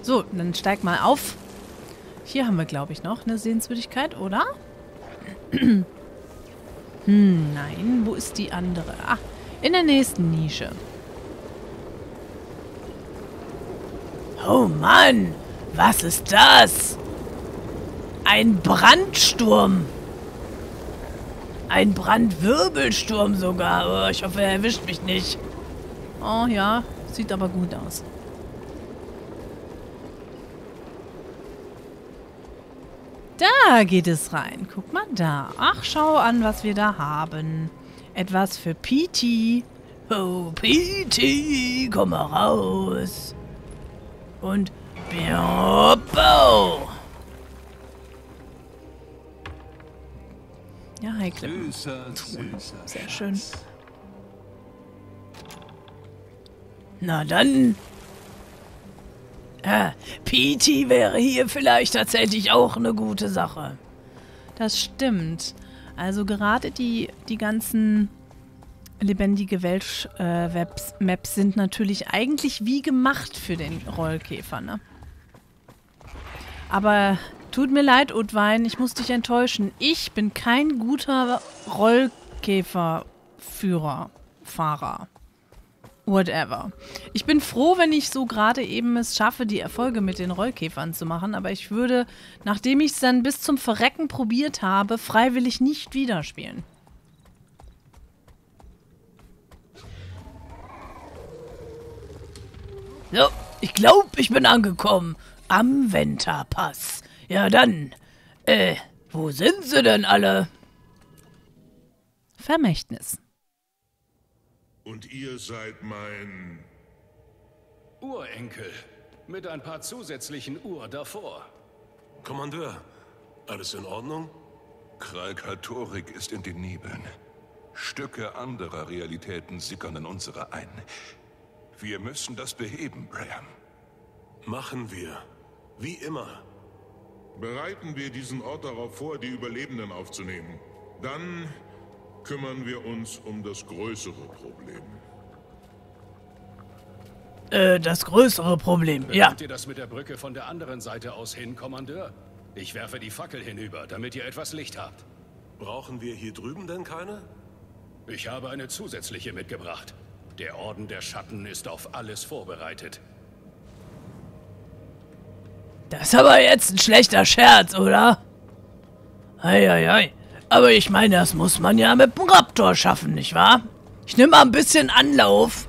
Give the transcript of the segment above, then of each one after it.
So, dann steig mal auf. Hier haben wir, glaube ich, noch eine Sehenswürdigkeit, oder? Nein. Wo ist die andere? Ah, in der nächsten Nische. Oh Mann, was ist das? Ein Brandsturm. Ein Brandwirbelsturm sogar. Oh, ich hoffe, er erwischt mich nicht. Oh ja, sieht aber gut aus. Da geht es rein. Guck mal da. Ach, schau an, was wir da haben. Etwas für Petey. Oh, Petey, komm mal raus. Und Bau. Ja, heikle. Süßer, süßer. Sehr schön. Na dann. Petey wäre hier vielleicht tatsächlich auch eine gute Sache. Das stimmt. Also gerade die ganzen lebendige Welt-Maps sind natürlich eigentlich wie gemacht für den Rollkäfer, ne? Aber tut mir leid, Utwein, ich muss dich enttäuschen. Ich bin kein guter Fahrer. Whatever. Ich bin froh, wenn ich so gerade eben es schaffe, die Erfolge mit den Rollkäfern zu machen, aber ich würde, nachdem ich es dann bis zum Verrecken probiert habe, freiwillig nicht wieder spielen. So, ich glaube, ich bin angekommen. Am Venterpass. Ja dann, wo sind sie denn alle? Vermächtnis. Und ihr seid mein... Urenkel. Mit ein paar zusätzlichen Uhr davor. Kommandeur, alles in Ordnung? Kralkatorik ist in den Nebeln. Stücke anderer Realitäten sickern in unsere ein. Wir müssen das beheben, Braham. Machen wir. Wie immer. Bereiten wir diesen Ort darauf vor, die Überlebenden aufzunehmen. Dann kümmern wir uns um das größere Problem. Das größere Problem, ja. Bekommt ihr das mit der Brücke von der anderen Seite aus hin, Kommandeur? Ich werfe die Fackel hinüber, damit ihr etwas Licht habt. Brauchen wir hier drüben denn keine? Ich habe eine zusätzliche mitgebracht. Der Orden der Schatten ist auf alles vorbereitet. Das ist aber jetzt ein schlechter Scherz, oder? Eieiei. Aber ich meine, das muss man ja mit dem Raptor schaffen, nicht wahr? Ich nehme mal ein bisschen Anlauf.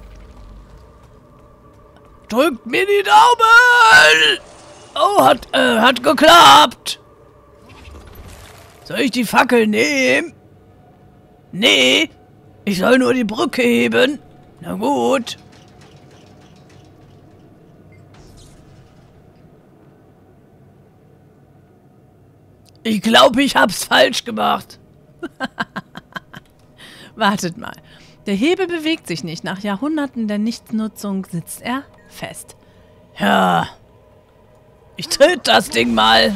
Drückt mir die Daumen! Oh, hat geklappt. Soll ich die Fackel nehmen? Nee, ich soll nur die Brücke heben. Na gut. Ich glaube, ich hab's falsch gemacht. Wartet mal. Der Hebel bewegt sich nicht. Nach Jahrhunderten der Nichtnutzung sitzt er fest. Ja. Ich tritt das Ding mal.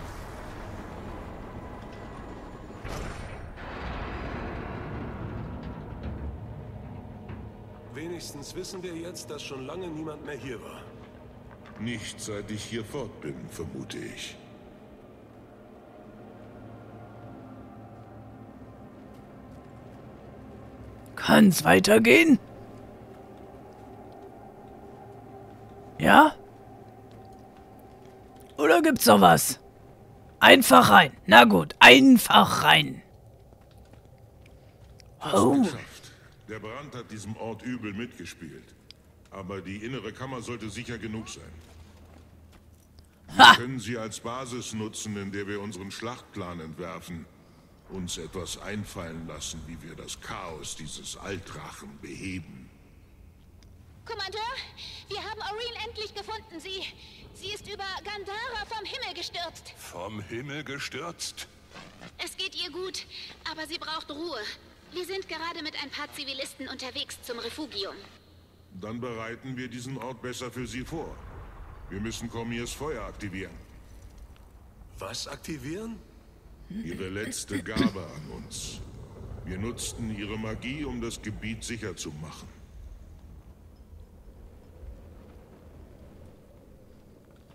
Wenigstens wissen wir jetzt, dass schon lange niemand mehr hier war. Nicht seit ich hier fort bin, vermute ich. Kann's weitergehen? Ja? Oder gibt's noch was? Einfach rein. Na gut, einfach rein. Oh. Geschafft. Der Brand hat diesem Ort übel mitgespielt. Aber die innere Kammer sollte sicher genug sein. Wir können sie als Basis nutzen, in der wir unseren Schlachtplan entwerfen. Uns etwas einfallen lassen, wie wir das Chaos dieses Altrachen beheben. Kommandeur, wir haben Aureen endlich gefunden. Sie ist über Gandhara vom Himmel gestürzt. Vom Himmel gestürzt? Es geht ihr gut, aber sie braucht Ruhe. Wir sind gerade mit ein paar Zivilisten unterwegs zum Refugium. Dann bereiten wir diesen Ort besser für sie vor. Wir müssen Cormiers Feuer aktivieren. Was aktivieren? Ihre letzte Gabe an uns. Wir nutzten ihre Magie, um das Gebiet sicher zu machen.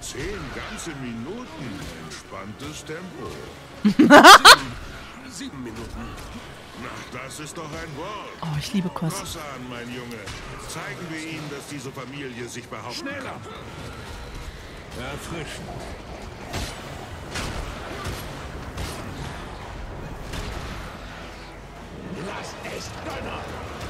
10 ganze Minuten. Entspanntes Tempo. 7 Minuten. Na, das ist doch ein Wort. Oh, ich liebe Koss. Kossan, mein Junge. Zeigen wir ihnen, dass diese Familie sich behaupten kann. Erfrischend. Lass es donnern.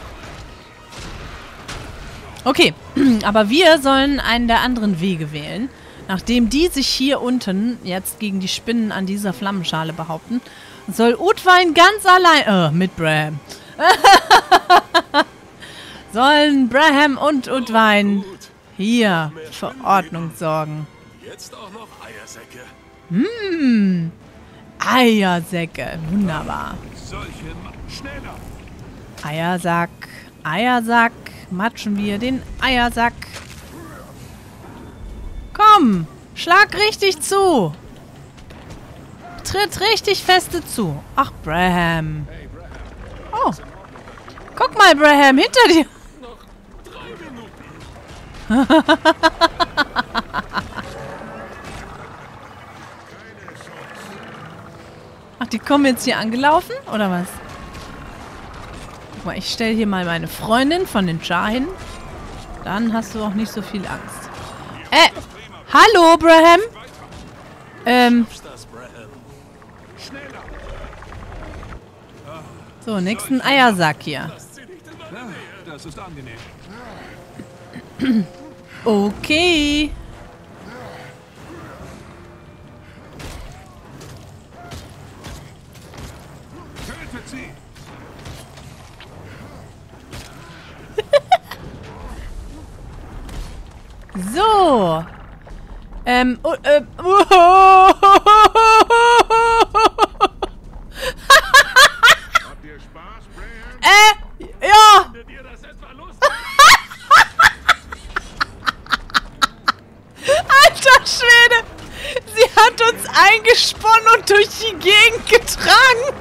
Okay, aber wir sollen einen der anderen Wege wählen. Nachdem die sich hier unten jetzt gegen die Spinnen an dieser Flammenschale behaupten, soll Utwein ganz allein... mit Braham. Sollen Braham und Utwein hier für Ordnung sorgen. Jetzt auch noch Eiersäcke. Eiersäcke, wunderbar. Schneller. Eiersack, Eiersack, matschen wir den Eiersack. Komm, schlag richtig zu. Tritt richtig feste zu. Ach, Braham. Oh, guck mal, Braham, hinter dir. Noch 3 Minuten. Ach, die kommen jetzt hier angelaufen, oder was? Guck mal, ich stelle hier mal meine Freundin von den Char hin. Dann hast du auch nicht so viel Angst. Hallo, Braham? So, nächsten Eiersack hier. Das ist angenehm. Okay. Tötet sie. So. Habt ihr Spaß, Braham? Ja. Findet ihr das etwa lustig? Alter Schwede. Sie hat uns eingesponnen und durch die Gegend getragen.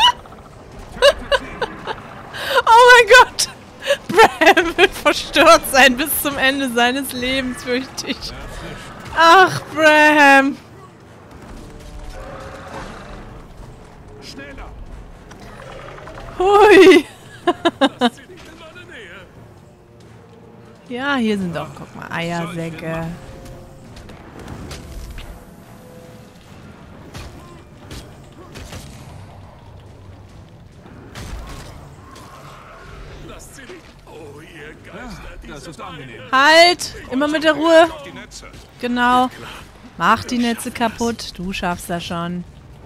Oh mein Gott. Braham wird verstört sein bis zum Ende seines Lebens, fürchte ich. Ach, Braham. Schneller. Hui. Lasst sie nicht in meine Nähe. Ja, hier sind doch, guck mal, Eiersäcke. Lasst sie nicht. Oh, ihr Geister, Das ist angenehm. Halt! Immer mit der Ruhe. Auf die Netze. Genau. Mach die Netze kaputt. Du schaffst das schon.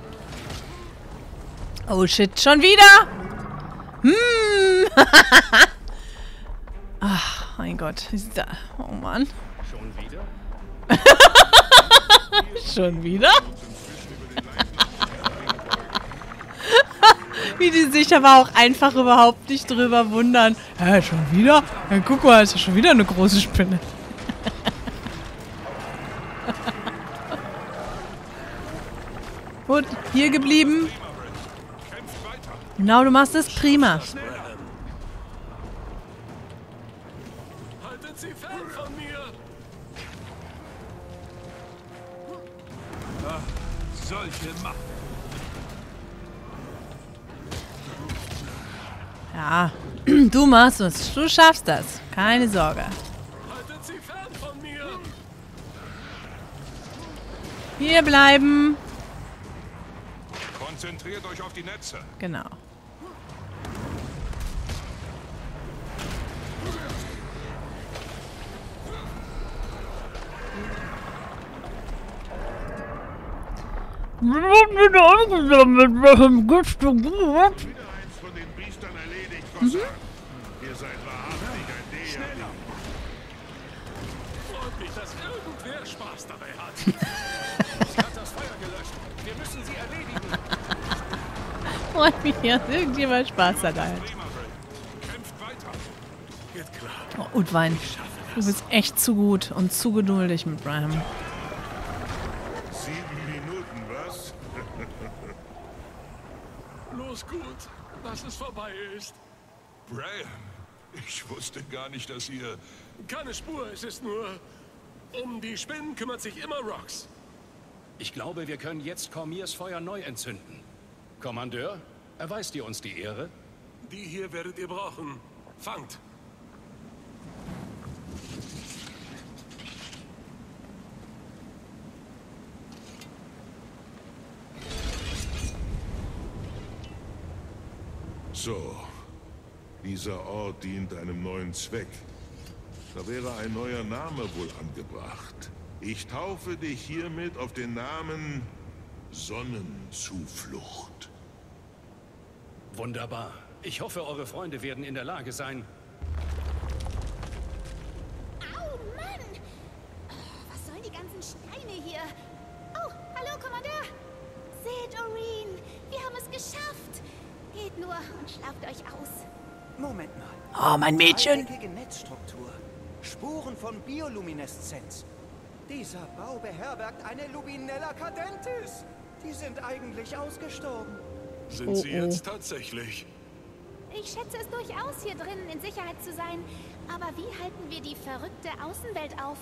Oh shit, schon wieder? Ach, mein Gott. Oh Mann. Schon wieder? Schon wieder? Wie die sich aber auch einfach überhaupt nicht drüber wundern. Hä, schon wieder? Ja, guck mal, ist ja schon wieder eine große Spinne. Gut, hier geblieben. Genau, du machst es prima. haltet sie fern von mir. Solche Macht. Ja, du machst es. Du schaffst das. Keine Sorge. Haltet sie fern von mir. Hier bleiben. Konzentriert euch auf die Netze. Genau. Wieder eins von den Biestern erledigt, Kossan. Ihr seid wahrhaftig ein Déjà-vu. Freut mich, dass irgendwer Spaß dabei hat. Sie hat das Feuer gelöscht. Wir müssen sie erledigen. Freut mich, dass irgendjemand Spaß hat. Halt. Kämpft weiter. Geht klar. Oh, Utwein, du bist echt zu gut und zu geduldig mit Braham. 7 Minuten, was? Los gut, dass es vorbei ist. Braham, ich wusste gar nicht, dass ihr... Keine Spur, es ist nur Um die Spinnen kümmert sich immer Rox. Ich glaube, wir können jetzt Cormiers Feuer neu entzünden. Kommandeur, erweist ihr uns die Ehre? Die hier werdet ihr brauchen. Fangt! So, dieser Ort dient einem neuen Zweck. Da wäre ein neuer Name wohl angebracht. Ich taufe dich hiermit auf den Namen Sonnenzuflucht. Wunderbar. Ich hoffe, eure Freunde werden in der Lage sein... Au, Mann! Was sollen die ganzen Steine hier? Oh, hallo, Kommandeur! Seht, Oreen, wir haben es geschafft! Geht nur und schlauft euch aus. Moment mal. Oh, mein Mädchen. Dreieckige Netzstruktur. Spuren von Biolumineszenz. Dieser Bau beherbergt eine Lubinella cadentis. Die sind eigentlich ausgestorben. Sind sie jetzt tatsächlich? Ich schätze es durchaus, hier drinnen in Sicherheit zu sein. Aber wie halten wir die verrückte Außenwelt auf?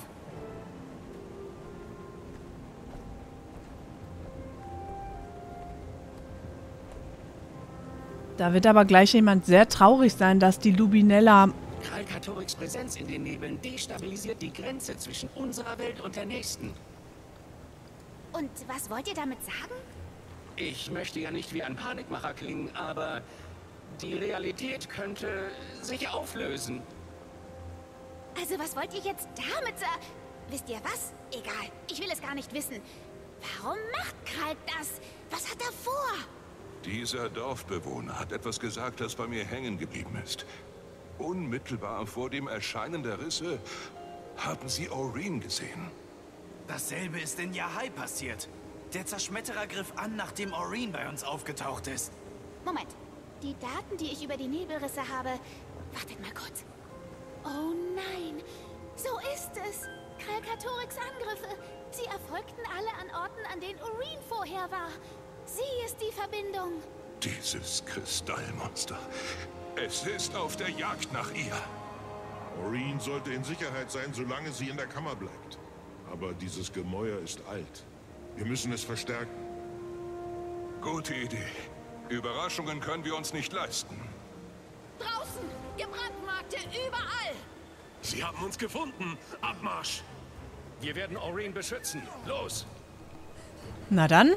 Da wird aber gleich jemand sehr traurig sein, dass die Lubinella... Kralkatoriks Präsenz in den Nebeln destabilisiert die Grenze zwischen unserer Welt und der nächsten. Und was wollt ihr damit sagen? Ich möchte ja nicht wie ein Panikmacher klingen, aber die Realität könnte sich auflösen. Also was wollt ihr jetzt damit sagen? Wisst ihr was? Egal, ich will es gar nicht wissen. Warum macht Kralk das? Was hat er vor? Dieser Dorfbewohner hat etwas gesagt, das bei mir hängen geblieben ist. Unmittelbar vor dem Erscheinen der Risse haben sie Oreen gesehen. Dasselbe ist in Yahai passiert. Der Zerschmetterer griff an, nachdem Oreen bei uns aufgetaucht ist. Moment, die Daten, die ich über die Nebelrisse habe... Wartet mal kurz. Oh nein, so ist es. Kralkatoriks Angriffe. Sie erfolgten alle an Orten, an denen Oreen vorher war. Sie ist die Verbindung. Dieses Kristallmonster. Es ist auf der Jagd nach ihr. Oreen sollte in Sicherheit sein, solange sie in der Kammer bleibt. Aber dieses Gemäuer ist alt. Wir müssen es verstärken. Gute Idee. Überraschungen können wir uns nicht leisten. Draußen, gebrandmarkte überall. Sie haben uns gefunden. Abmarsch! Wir werden Oreen beschützen. Los! Na dann.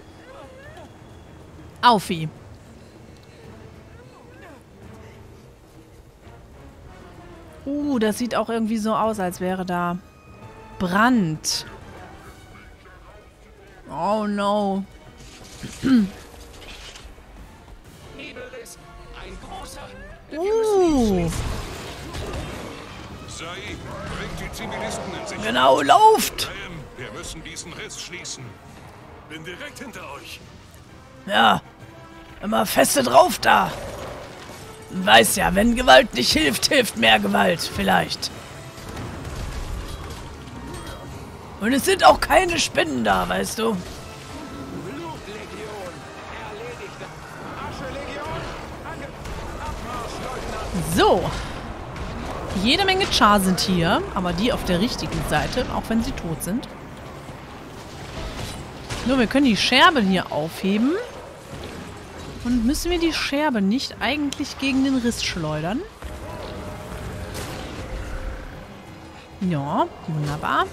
Aufi. Das sieht auch irgendwie so aus, als wäre da Brand. Oh no. Nebelriss, ein großer... Sai, bringt die Zivilisten in Sicherheit. Genau, lauft! Wir müssen diesen Riss schließen. Bin direkt hinter euch. Ja, immer feste drauf da. Weiß ja, wenn Gewalt nicht hilft, hilft mehr Gewalt, vielleicht. Und es sind auch keine Spinnen da, weißt du. So. Jede Menge Char sind hier, aber die auf der richtigen Seite, auch wenn sie tot sind. Nur, wir können die Scherbe hier aufheben. Und müssen wir die Scherbe nicht eigentlich gegen den Riss schleudern? Ja, wunderbar.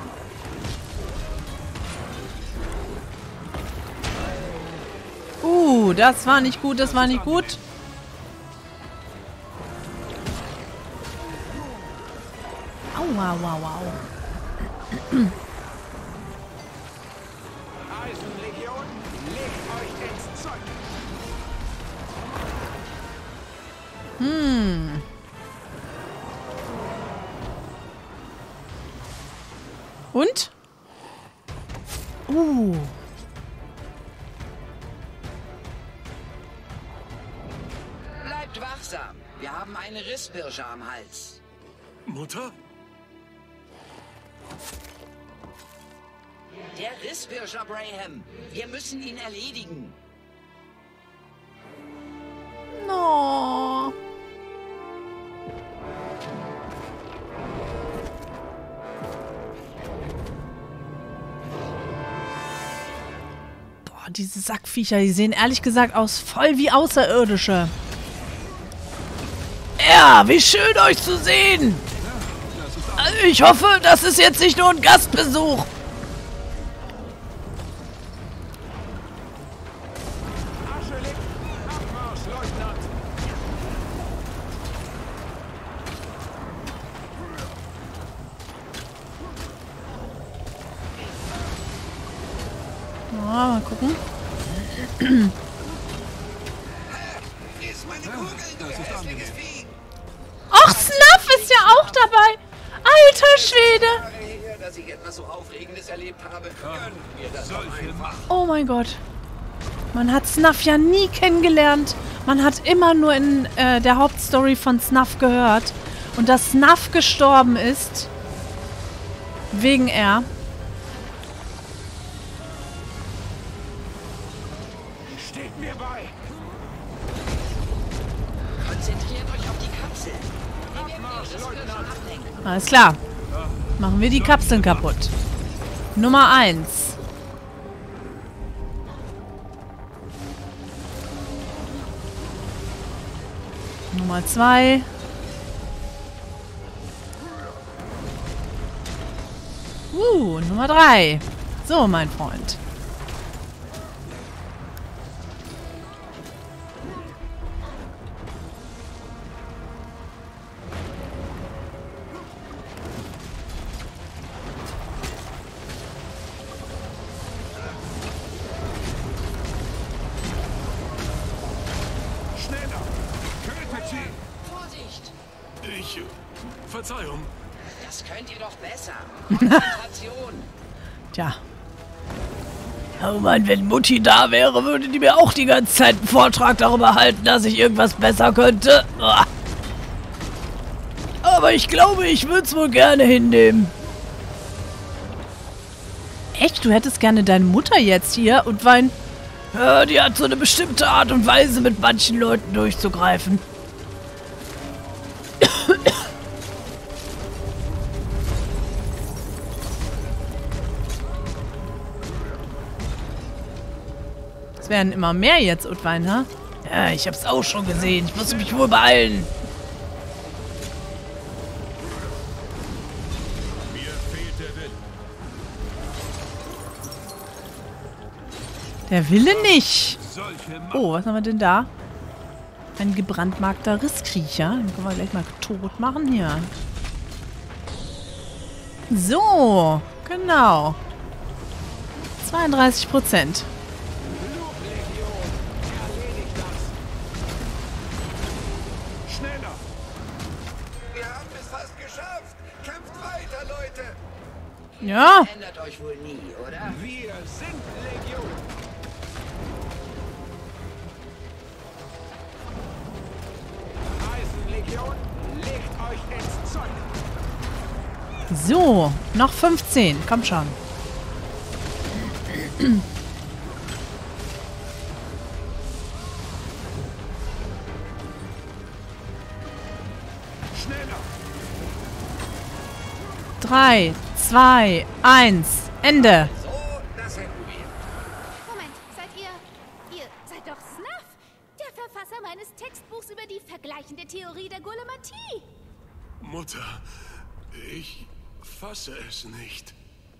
Das war nicht gut, das war nicht gut. Aua, wow, wow. Eisenlegion, legt euch ins Zeug. Und? Bleibt wachsam. Wir haben eine Rissbirsche am Hals. Mutter? Der Rissbirscher, Braham. Wir müssen ihn erledigen. No. diese Sackviecher, die sehen ehrlich gesagt aus voll wie Außerirdische. Ja, wie schön euch zu sehen. Also ich hoffe, das ist jetzt nicht nur ein Gastbesuch. Mal gucken. Ach, Snuff ist ja auch dabei. Alter Schwede. Dass ich etwas so Aufregendes erlebt habe. Gönnen wir das doch einfach. Oh mein Gott. Man hat Snuff ja nie kennengelernt. Man hat immer nur in der Hauptstory von Snuff gehört. Und dass Snuff gestorben ist. Wegen er. Steht mir bei. Konzentriert euch auf die Kapsel. Alles klar. Machen wir die Kapseln kaputt. Nummer 1. Nummer 2. Nummer 3. So, mein Freund. Verzeihung. Das könnt ihr doch besser. Konzentration. Tja. Oh Mann, wenn Mutti da wäre, würde die mir auch die ganze Zeit einen Vortrag darüber halten, dass ich irgendwas besser könnte. Aber ich glaube, ich würde es wohl gerne hinnehmen. Echt? Du hättest gerne deine Mutter jetzt hier und Wein? Ja, die hat so eine bestimmte Art und Weise, mit manchen Leuten durchzugreifen. Werden immer mehr jetzt, Utwein, ha? Ja, ich hab's auch schon gesehen. Ich muss mich wohl beeilen. Mir fehlt der Wille. Der Wille nicht. Oh, was haben wir denn da? Ein gebrandmarkter Risskriecher. Den können wir gleich mal tot machen hier. So, genau. 32%. Ja. Ändert euch wohl nie, oder? Wir sind Legion. Eisenlegion, legt euch ins Zeug. So, noch 15. Komm schon. Schneller. 3, 2, 1. Ende. So, das hätten wir. Moment, seid ihr seid doch Snuff, der Verfasser meines Textbuchs über die vergleichende Theorie der Gulamatie. Mutter, ich fasse es nicht.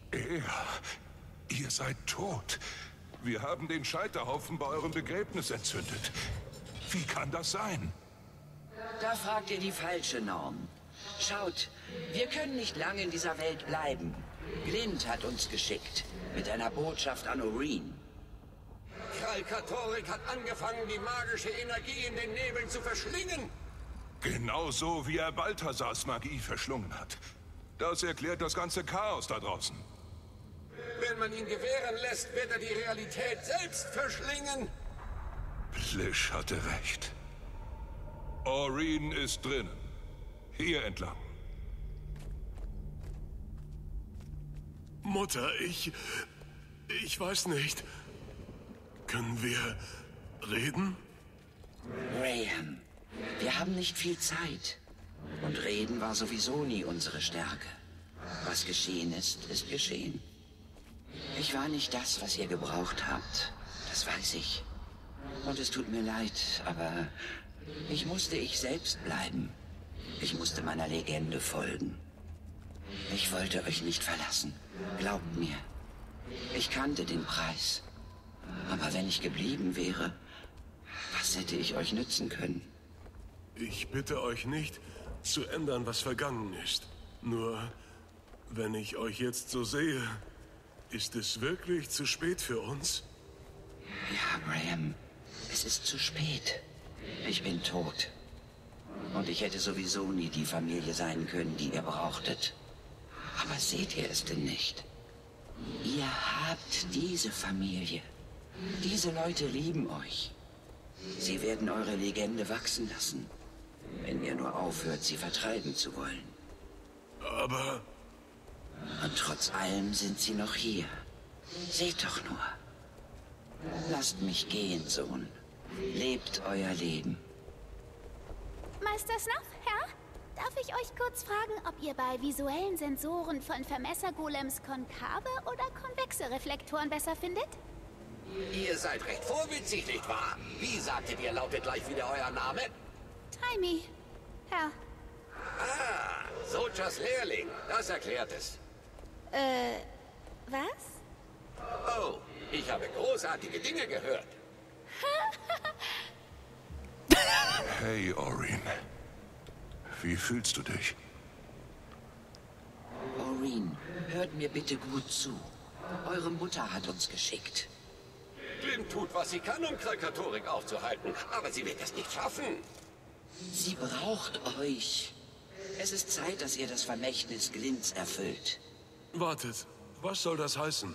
Ihr seid tot. Wir haben den Scheiterhaufen bei eurem Begräbnis entzündet. Wie kann das sein? Da fragt ihr die falsche Norm. Schaut, wir können nicht lange in dieser Welt bleiben. Glint hat uns geschickt, mit einer Botschaft an Oreen. Kralkatorik hat angefangen, die magische Energie in den Nebeln zu verschlingen. Genauso wie er Balthasars Magie verschlungen hat. Das erklärt das ganze Chaos da draußen. Wenn man ihn gewähren lässt, wird er die Realität selbst verschlingen. Blish hatte recht. Oreen ist drinnen. Hier entlang. Mutter, ich weiß nicht. Können wir reden? Graham, wir haben nicht viel Zeit. Und reden war sowieso nie unsere Stärke. Was geschehen ist, ist geschehen. Ich war nicht das, was ihr gebraucht habt. Das weiß ich. Und es tut mir leid, aber ich musste ich selbst bleiben. Ich musste meiner Legende folgen. Ich wollte euch nicht verlassen. Glaubt mir. Ich kannte den Preis. Aber wenn ich geblieben wäre, was hätte ich euch nützen können? Ich bitte euch nicht, zu ändern, was vergangen ist. Nur, wenn ich euch jetzt so sehe, ist es wirklich zu spät für uns? Ja, Graham, es ist zu spät. Ich bin tot. Und ich hätte sowieso nie die Familie sein können, die ihr brauchtet. Aber seht ihr es denn nicht? Ihr habt diese Familie. Diese Leute lieben euch. Sie werden eure Legende wachsen lassen, wenn ihr nur aufhört, sie vertreiben zu wollen. Aber... Und trotz allem sind sie noch hier. Seht doch nur. Lasst mich gehen, Sohn. Lebt euer Leben. Meister Snuff, Herr? Darf ich euch kurz fragen, ob ihr bei visuellen Sensoren von Vermessergolems konkave oder konvexe Reflektoren besser findet? Ihr seid recht vorwitzig, nicht wahr? Wie sagtet ihr, lautet gleich wieder euer Name? Timmy, Herr. Ah, Soldiers Lehrling. Das erklärt es. Was? Oh, ich habe großartige Dinge gehört. Hey, Orin. Wie fühlst du dich? Orin, hört mir bitte gut zu. Eure Mutter hat uns geschickt. Glint tut, was sie kann, um Krakatorik aufzuhalten. Aber sie wird es nicht schaffen. Sie braucht euch. Es ist Zeit, dass ihr das Vermächtnis Glints erfüllt. Wartet, was soll das heißen?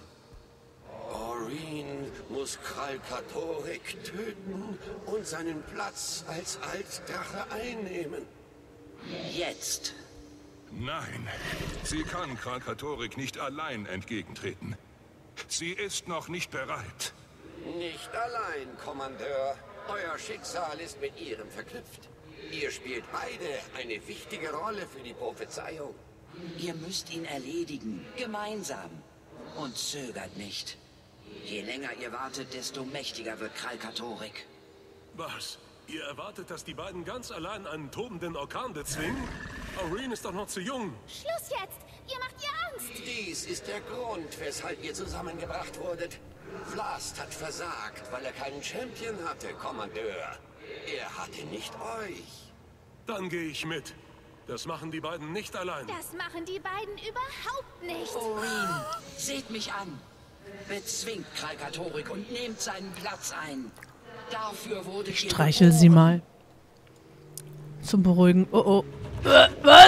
Orin muss Krakatorik töten und seinen Platz als Altdrache einnehmen. Jetzt. Nein, sie kann Krakatorik nicht allein entgegentreten. Sie ist noch nicht bereit. Nicht allein, Kommandeur. Euer Schicksal ist mit ihrem verknüpft. Ihr spielt beide eine wichtige Rolle für die Prophezeiung. Ihr müsst ihn erledigen. Gemeinsam. Und zögert nicht. Je länger ihr wartet, desto mächtiger wird Krakatorik. Was? Ihr erwartet, dass die beiden ganz allein einen tobenden Orkan bezwingen? Orin ist doch noch zu jung. Schluss jetzt! Ihr macht ihr Angst! Dies ist der Grund, weshalb ihr zusammengebracht wurdet. Vlast hat versagt, weil er keinen Champion hatte, Kommandeur. Er hatte nicht euch. Dann gehe ich mit. Das machen die beiden nicht allein. Das machen die beiden überhaupt nicht! Orin, seht mich an. Bezwingt Krakatorik und nehmt seinen Platz ein. Dafür wurde ich streichel sie mal. Zum Beruhigen. Oh, oh. Was?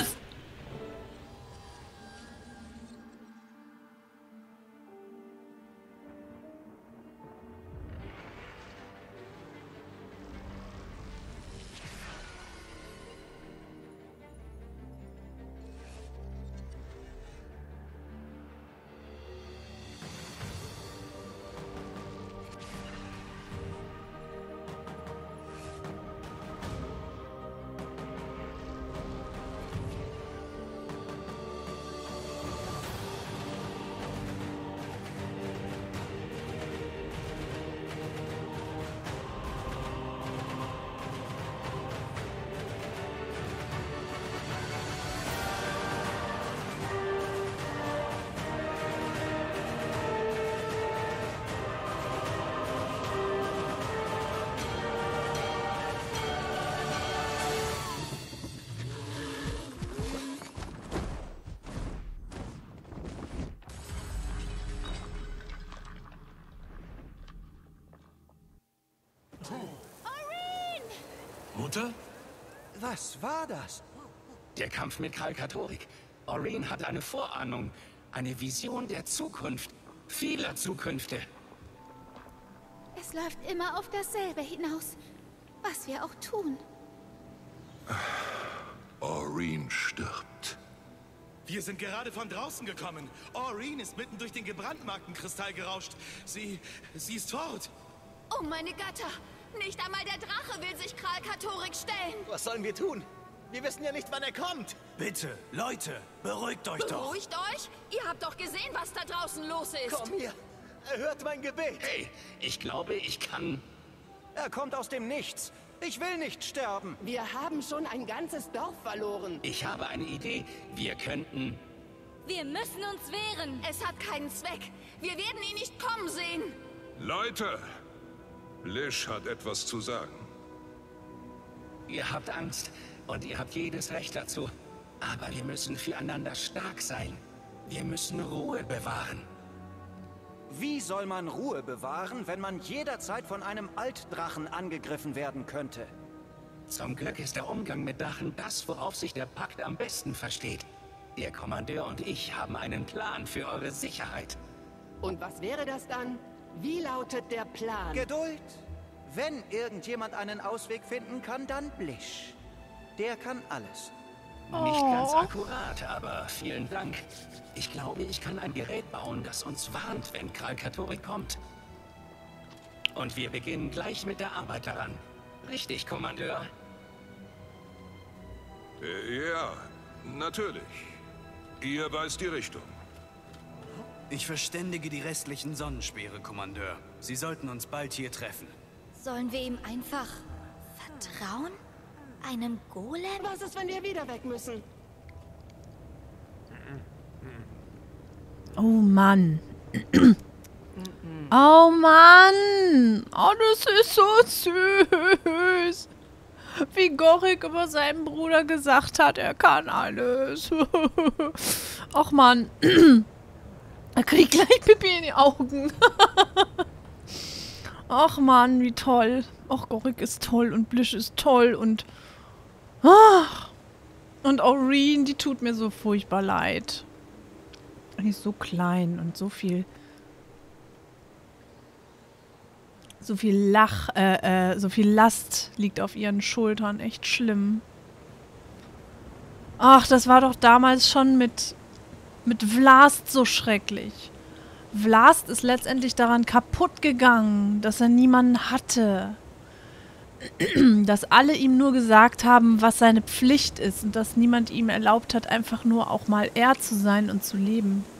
Mutter? Was war das? Der Kampf mit Krakatorik. Orin hat eine Vorahnung, eine Vision der Zukunft, vieler Zukünfte. Es läuft immer auf dasselbe hinaus, was wir auch tun. Orin stirbt. Wir sind gerade von draußen gekommen. Orin ist mitten durch den gebrandmarkten Kristall gerauscht. Sie ist tot. Oh meine Götter! Nicht einmal der Drache will sich Krakatorik stellen. Was sollen wir tun? Wir wissen ja nicht, wann er kommt. Bitte, Leute, beruhigt euch doch. Beruhigt euch? Ihr habt doch gesehen, was da draußen los ist. Komm hier. Erhört mein Gebet. Hey, ich glaube, ich kann... Er kommt aus dem Nichts. Ich will nicht sterben. Wir haben schon ein ganzes Dorf verloren. Ich habe eine Idee. Wir könnten... Wir müssen uns wehren. Es hat keinen Zweck. Wir werden ihn nicht kommen sehen. Leute, Lish hat etwas zu sagen. Ihr habt Angst und ihr habt jedes Recht dazu. Aber wir müssen füreinander stark sein. Wir müssen Ruhe bewahren. Wie soll man Ruhe bewahren, wenn man jederzeit von einem Altdrachen angegriffen werden könnte? Zum Glück ist der Umgang mit Drachen das, worauf sich der Pakt am besten versteht. Der Kommandeur und ich haben einen Plan für eure Sicherheit. Und was wäre das dann? Wie lautet der Plan? Geduld. Wenn irgendjemand einen Ausweg finden kann, dann Blish. Der kann alles. Nicht ganz akkurat, aber vielen Dank. Ich glaube, ich kann ein Gerät bauen, das uns warnt, wenn Kralkatorik kommt. Und wir beginnen gleich mit der Arbeit daran. Richtig, Kommandeur? Ja, natürlich. Ihr weist die Richtung. Ich verständige die restlichen Sonnenspeere, Kommandeur. Sie sollten uns bald hier treffen. Sollen wir ihm einfach vertrauen? Einem Golem? Was ist, wenn wir wieder weg müssen? Oh Mann. Oh Mann. Oh, das ist so süß. Wie Gorik über seinen Bruder gesagt hat, er kann alles. Och Mann. Er kriegt gleich Pipi in die Augen. Ach Mann, wie toll. Och, Gorik ist toll und Blish ist toll und... Ach. Und Aureen, die tut mir so furchtbar leid. Die ist so klein und so viel... So viel Last liegt auf ihren Schultern. Echt schlimm. Ach, das war doch damals schon mit Vlast so schrecklich. Vlast ist letztendlich daran kaputt gegangen, dass er niemanden hatte. Dass alle ihm nur gesagt haben, was seine Pflicht ist und dass niemand ihm erlaubt hat, einfach nur auch mal er zu sein und zu leben.